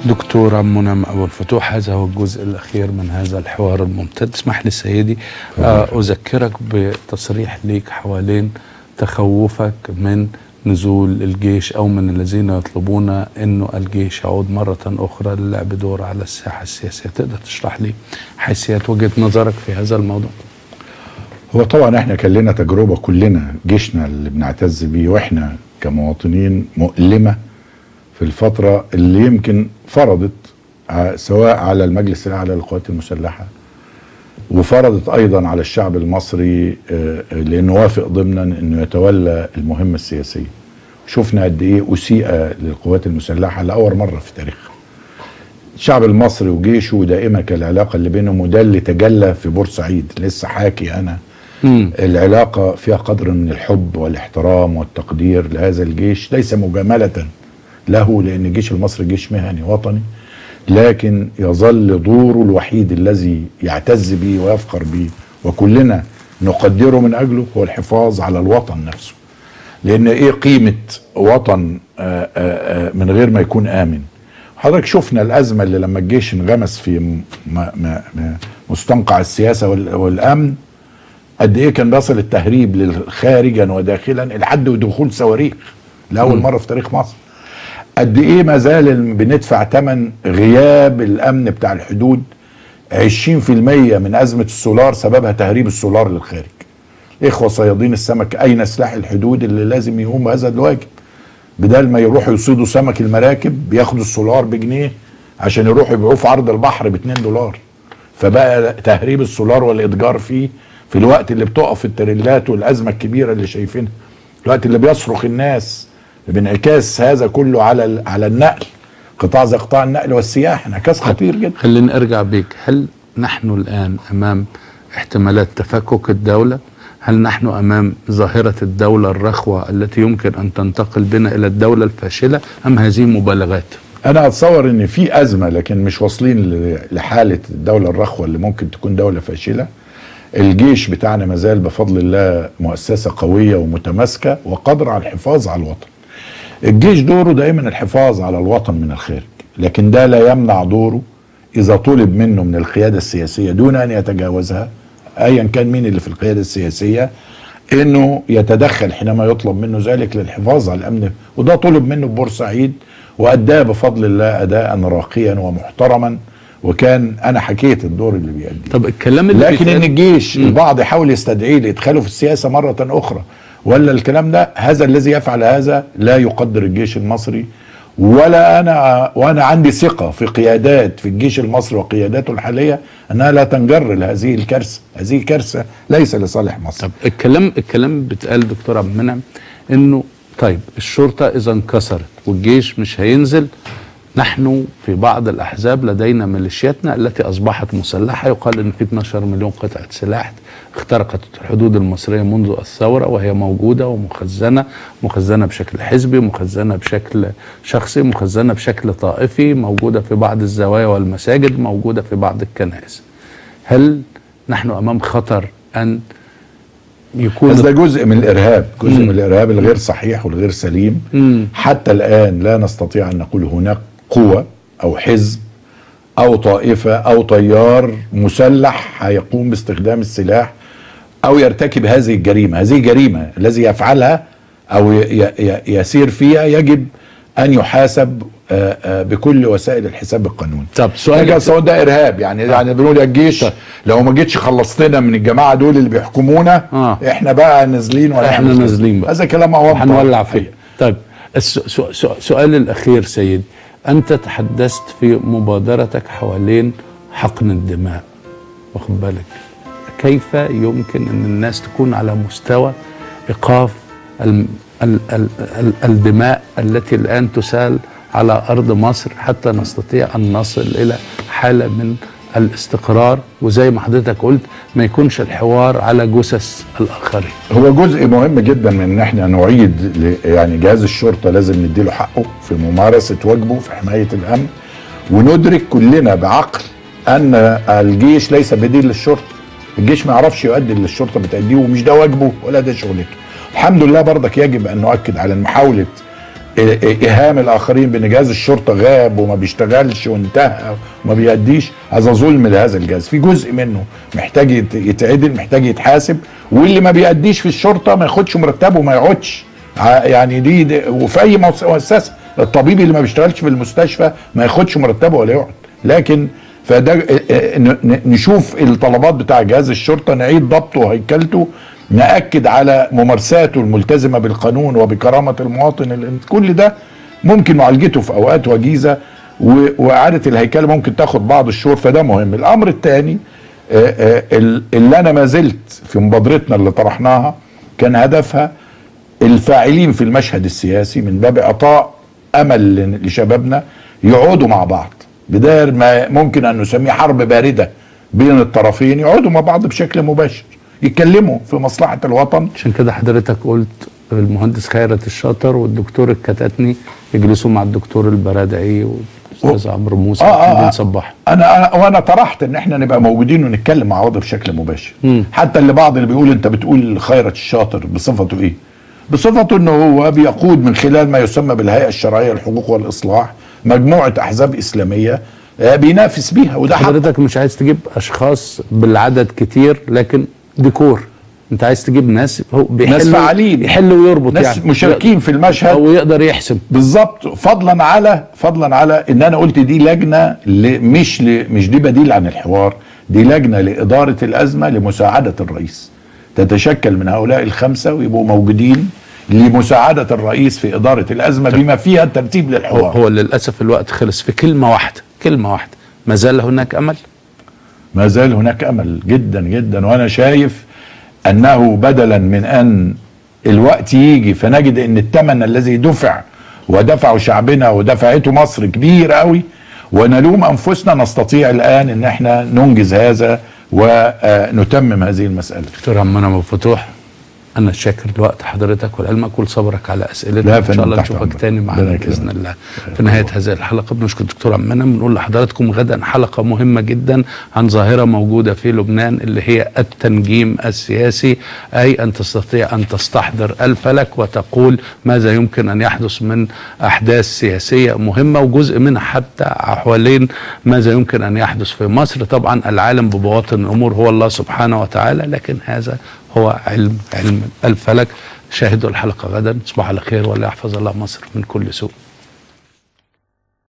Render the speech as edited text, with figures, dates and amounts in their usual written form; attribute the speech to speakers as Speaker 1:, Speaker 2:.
Speaker 1: دكتورة منى أبو الفتوح، هذا هو الجزء الأخير من هذا الحوار الممتد. اسمح لي سيدي أذكرك بتصريح ليك حوالين تخوفك من نزول الجيش أو من الذين يطلبون أنه الجيش يعود مرة أخرى للعب دور على الساحة السياسية. تقدر تشرح لي حيثيات وجهة نظرك في هذا الموضوع؟
Speaker 2: هو طبعا احنا كان لنا تجربة كلنا، جيشنا اللي بنعتز بيه واحنا كمواطنين مؤلمة في الفترة اللي يمكن فرضت سواء على المجلس الأعلى للقوات المسلحة وفرضت أيضا على الشعب المصري لأنه وافق ضمنا أنه يتولى المهمة السياسية. شفنا قد إيه أسيء للقوات المسلحة لأول مرة في تاريخها. الشعب المصري وجيشه دائما كالعلاقة اللي بينهم، وده اللي تجلى في بورسعيد. لسه حاكي أنا العلاقة فيها قدر من الحب والاحترام والتقدير لهذا الجيش، ليس مجاملة له لأن الجيش المصري جيش مهني وطني، لكن يظل دوره الوحيد الذي يعتز به ويفخر به وكلنا نقدره من أجله هو الحفاظ على الوطن نفسه. لأن إيه قيمة وطن من غير ما يكون آمن؟ حضرتك شفنا الأزمة اللي لما الجيش انغمس في مستنقع السياسة والأمن، قد إيه كان بيصل التهريب خارجا وداخلا لحد دخول صواريخ لأول مرة في تاريخ مصر. قد ايه ما زال بندفع ثمن غياب الامن بتاع الحدود. 20% من ازمه السولار سببها تهريب السولار للخارج. اخوه صيادين السمك، اين سلاح الحدود اللي لازم يقوم بهذا الواجب؟ بدل ما يروحوا يصيدوا سمك المراكب بياخدوا السولار بجنيه عشان يروحوا يبيعوه في عرض البحر ب$2. فبقى تهريب السولار والاتجار فيه في الوقت اللي بتقف التريلات والازمه الكبيره اللي شايفينها، الوقت اللي بيصرخ الناس بانعكاس هذا كله على النقل، قطاع زي قطاع النقل والسياحه، انعكاس خطير جدا.
Speaker 1: خليني ارجع بيك، هل نحن الان امام احتمالات تفكك الدوله؟ هل نحن امام ظاهره الدوله الرخوه التي يمكن ان تنتقل بنا الى الدوله الفاشله، ام هذه مبالغات؟
Speaker 2: انا اتصور ان في ازمه لكن مش واصلين لحاله الدوله الرخوه اللي ممكن تكون دوله فاشله. الجيش بتاعنا مازال بفضل الله مؤسسه قويه ومتماسكه وقادره على الحفاظ على الوطن. الجيش دوره دائما الحفاظ على الوطن من الخارج، لكن ده لا يمنع دوره اذا طلب منه من القيادة السياسية دون ان يتجاوزها، ايا كان مين اللي في القيادة السياسية، انه يتدخل حينما يطلب منه ذلك للحفاظ على الامن. وده طلب منه ببورسعيد واداه بفضل الله اداء راقيا ومحترما، وكان انا حكيت الدور اللي بيأديه.
Speaker 1: طب الكلام اللي
Speaker 2: لكن ان الجيش البعض يحاول يستدعيه لادخاله في السياسة مرة اخرى ولا الكلام ده، هذا الذي يفعل هذا لا يقدر الجيش المصري. وانا عندي ثقة في قيادات في الجيش المصري وقياداته الحالية انها لا تنجر لهذه الكارثة. هذه كارثة ليس لصالح مصر.
Speaker 1: طب الكلام بتقال دكتور عبد المنعم انه طيب الشرطة اذا انكسرت والجيش مش هينزل، نحن في بعض الأحزاب لدينا ميليشياتنا التي أصبحت مسلحة. يقال أن في 12 مليون قطعة سلاح اخترقت الحدود المصرية منذ الثورة، وهي موجودة مخزنة بشكل حزبي، مخزنة بشكل شخصي، مخزنة بشكل طائفي، موجودة في بعض الزوايا والمساجد، موجودة في بعض الكنائس. هل نحن أمام خطر أن يكون
Speaker 2: ده جزء من الإرهاب، جزء من الإرهاب الغير صحيح والغير سليم؟ حتى الآن لا نستطيع أن نقول هناك قوة أو حزب أو طائفة أو تيار مسلح هيقوم باستخدام السلاح أو يرتكب هذه الجريمة. هذه جريمة، الذي يفعلها أو يسير فيها يجب أن يحاسب بكل وسائل الحساب القانوني.
Speaker 1: طب سؤال
Speaker 2: ده إرهاب يعني بنقول يا الجيش لو ما جيتش خلصتنا من الجماعة دول اللي بيحكمونا احنا بقى نازلين ولا
Speaker 1: احنا نازلين بقى.
Speaker 2: هذا كلام أوضح
Speaker 1: هنولع فيه. طيب السؤال الأخير سيدي، أنت تحدثت في مبادرتك حوالين حقن الدماء، واخد بالك؟ كيف يمكن أن الناس تكون على مستوى إيقاف الدماء التي الآن تسال على أرض مصر حتى نستطيع أن نصل إلى حالة من الاستقرار، وزي ما حضرتك قلت ما يكونش الحوار على جثث الآخرين؟
Speaker 2: هو جزء مهم جدا من ان احنا نعيد يعني جهاز الشرطة لازم نديله حقه في ممارسة واجبه في حماية الأمن، وندرك كلنا بعقل أن الجيش ليس بديل للشرطة. الجيش ما يعرفش يؤدي اللي الشرطة بتأديه، ومش ده واجبه ولا ده شغلته. الحمد لله برضك يجب أن نؤكد على محاولة ايهام الاخرين بان جهاز الشرطه غاب وما بيشتغلش وانتهى وما بيأديش، هذا ظلم لهذا الجهاز. في جزء منه محتاج يتعدل، محتاج يتحاسب، واللي ما بيأديش في الشرطه ما ياخدش مرتبه وما يقعدش. يعني دي وفي اي مؤسسه الطبيب اللي ما بيشتغلش في المستشفى ما ياخدش مرتبه ولا يقعد. لكن فده نشوف الطلبات بتاع جهاز الشرطه، نعيد ضبطه وهيكلته، نأكد على ممارساته الملتزمة بالقانون وبكرامة المواطن. كل ده ممكن معالجته في أوقات وجيزة، وإعادة الهيكلة ممكن تاخد بعض الشهور، فده مهم. الأمر الثاني اللي أنا ما زلت في مبادرتنا اللي طرحناها كان هدفها الفاعلين في المشهد السياسي من باب إعطاء أمل لشبابنا يقعدوا مع بعض، بداية ما ممكن أن نسميه حرب باردة بين الطرفين، يقعدوا مع بعض بشكل مباشر، يتكلموا في مصلحة الوطن.
Speaker 1: عشان كده حضرتك قلت المهندس خيرت الشاطر والدكتور الكتاتني يجلسوا مع الدكتور البرادعي والاستاذ عمرو موسى بنصبح.
Speaker 2: وانا طرحت ان احنا نبقى موجودين ونتكلم مع بعض بشكل مباشر. حتى اللي بعض اللي بيقول انت بتقول خيرت الشاطر بصفته ايه؟ بصفته انه هو بيقود من خلال ما يسمى بالهيئة الشرعية للحقوق والاصلاح مجموعة احزاب اسلامية بينافس بيها. وده
Speaker 1: حضرتك مش عايز تجيب اشخاص بالعدد كتير، لكن ديكور. انت عايز تجيب ناس
Speaker 2: ناس فعالين
Speaker 1: يحل ويربط،
Speaker 2: ناس يعني مشاركين في المشهد
Speaker 1: او يقدر يحسم
Speaker 2: بالظبط. فضلا على ان انا قلت دي لجنه مش دي بديل عن الحوار، دي لجنه لاداره الازمه لمساعده الرئيس، تتشكل من هؤلاء الخمسه ويبقوا موجودين لمساعده الرئيس في اداره الازمه بما فيها الترتيب للحوار.
Speaker 1: هو للاسف الوقت خلص. في كلمه واحده ما زال هناك امل؟
Speaker 2: ما زال هناك امل جدا جدا، وانا شايف انه بدلا من ان الوقت يجي فنجد ان الثمن الذي دفع ودفعه شعبنا ودفعته مصر كبير قوي ونلوم انفسنا، نستطيع الان ان احنا ننجز هذا ونتمم هذه المساله.
Speaker 1: دكتور عم منعم أبو فتوح، انا شاكر لوقت حضرتك ولعلمك وصبرك على اسئلتنا، ان شاء الله نشوفك تاني معانا باذن الله. في نهايه هذه الحلقه بنشكر الدكتور عم منعم، بنقول لحضراتكم غدا حلقه مهمه جدا عن ظاهره موجوده في لبنان اللي هي التنجيم السياسي، اي ان تستطيع ان تستحضر الفلك وتقول ماذا يمكن ان يحدث من احداث سياسيه مهمه، وجزء منها حتى حوالين ماذا يمكن ان يحدث في مصر. طبعا العالم ببواطن الامور هو الله سبحانه وتعالى، لكن هذا هو علم الفلك. شاهدوا الحلقة غدا. تصبحوا على خير، ولا يحفظ الله مصر من كل سوء.